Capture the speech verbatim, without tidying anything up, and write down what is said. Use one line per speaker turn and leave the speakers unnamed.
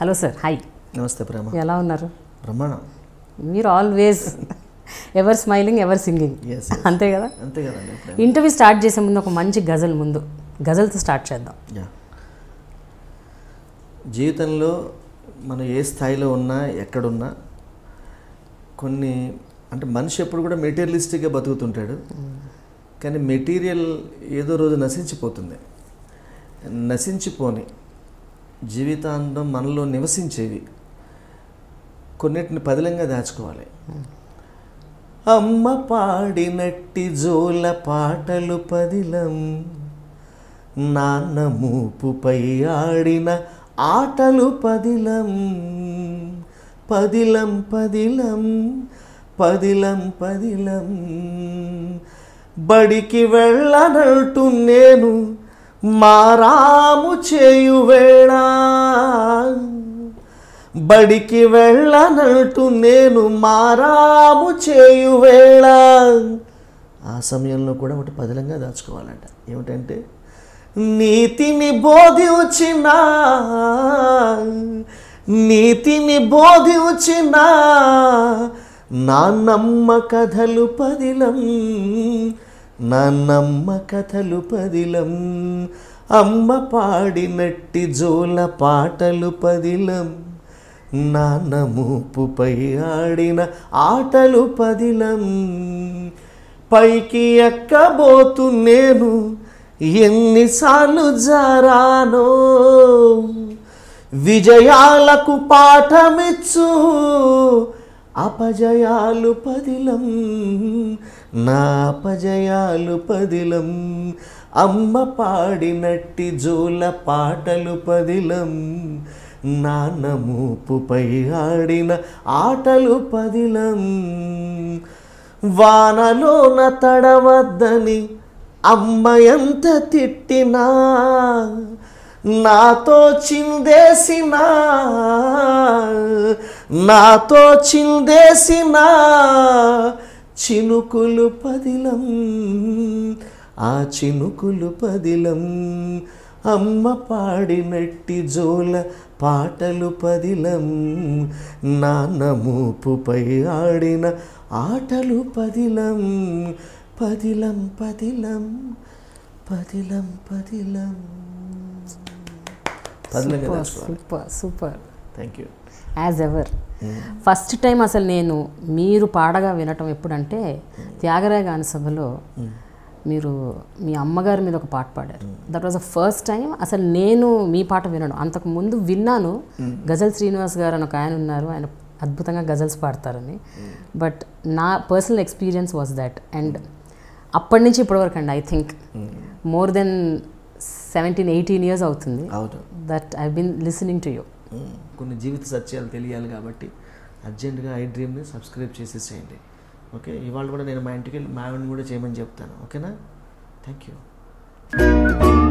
Hello sir, hi.
నమస్తే ప్రేమ.
ఎలా ఉన్నారు?
బ్రహ్మాండం.
మీరు always ever smiling ever singing, అంతే కదా?
అంతే కదండి.
ఇంటర్వ్యూ స్టార్ట్ చేసే ముందు ఒక మంచి గజల్, ముందు గజల్తో స్టార్ట్ చేద్దాం.
జీవితంలో మనం ఏ స్థాయిలో ఉన్నా ఎక్కడున్నా కొన్ని అంటే మనిషి ఎప్పుడు కూడా మెటీరియలిస్టిక్గా బతుకుతుంటాడు, కానీ మెటీరియల్ ఏదో రోజు నశించిపోతుంది. నశించిపోని జీవితాంతం మనలో నివసించేవి కొన్నిటిని పదిలంగా దాచుకోవాలి. అమ్మ పాడినట్టి జోల పాటలు పదిలం, నాన్న మూపుపై ఆడిన ఆటలు పదిలం, పదిలం పదిలం పదిలం పదిలం. బడికి వెళ్ళనట్టు నేను మారాము చేయువేళ, బడికి వెళ్ళనట్టు నేను మారాము చేయువేళ. ఆ సమయంలో కూడా ఒకటి పదిలంగా దాచుకోవాలంట. ఏమిటంటే నీతిని బోధించిన నీతిని బోధించిన నాన్నమ్మ కథలు పదిలం, నాన్నమ్మ కథలు పదిలం. అమ్మ పాడినట్టి జోల పాటలు పదిలం, నాన్న మూపుపై ఆడిన ఆటలు పదిలం. పైకి ఎక్కబోతు నేను ఎన్నిసార్లు జారానో, విజయాలకు పాఠమిచ్చు అపజయాలు పదిలం, నా అపజయాలు పదిలం. అమ్మ పాడినట్టి జోల పాటలు పదిలం, నాన్న మూపుపై ఆడిన ఆటలు పదిలం. వానలోన తడవద్దని అమ్మ ఎంత తిట్టినా, నాతో చిందేసిన నాతో చిందేసిన చినుకులు పదిలం, ఆ చినుకులు పదిలం. అమ్మ పాడినట్టి జోల పాటలు పదిలం, నాన్న మూపుపై ఆడిన ఆటలు పదిలం, పదిలం పదిలం పదిలం పదిలం.
Super super,
thank you.
As ever first time అసలు నేను మీరు పాడగా వినటం ఎప్పుడంటే త్యాగరాయ గాన సభలో మీరు మీ అమ్మగారి మీద ఒక పాట పాడారు. That was the first time అసలు నేను మీ పాట వినడం. అంతకు ముందు విన్నాను, గజల్ శ్రీనివాస్ గారు అని ఒక ఆయన ఉన్నారు, ఆయన అద్భుతంగా గజల్స్ పాడతారని. బట్ నా personal experience was that. And అప్పటి నుంచి ఇప్పటివరకు అండి, I think more than seventeen eighteen years అవుతుంది that I been listening to you.
కొన్ని జీవిత సత్యాలు తెలియాలి కాబట్టి అర్జెంటుగా iDreamని సబ్స్క్రైబ్ చేసేసేయండి. ఓకే, ఇవాళ కూడా నేను మా ఇంటికి వెళ్ళి మా ఆవిడని కూడా చేయమని చెప్తాను. ఓకేనా? Thank you.